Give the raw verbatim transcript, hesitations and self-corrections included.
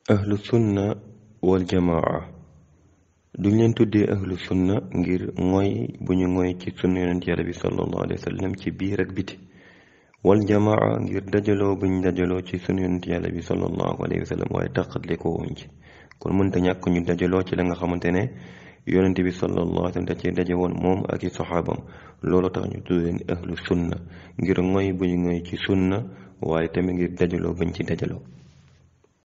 ahlu sunna wal jamaa duñ leen tuddee ahlu sunna ngir mooy bu ñu mooy ci sunna yonent yàlla bi sallallahu alayhi wa sallam ci biir ak biti wal jamaa ngir dajaloo buñ dajaloo ci sunna yonent yàlla bi sallallahu alayhi wa sallam waaye taqatle ko wuñ ci kon mënta ñàkk ñu dajaloo ci la nga xamante ne yonent bi sallallahu alayhi wa sallam da cee daje woon moom ak i saxaabam loolu tax ñu tuddee leen ahlu sunna ngir mooy bu ñu mooy ci sunna waaye tamit ngir dajaloo buñ ci dajaloo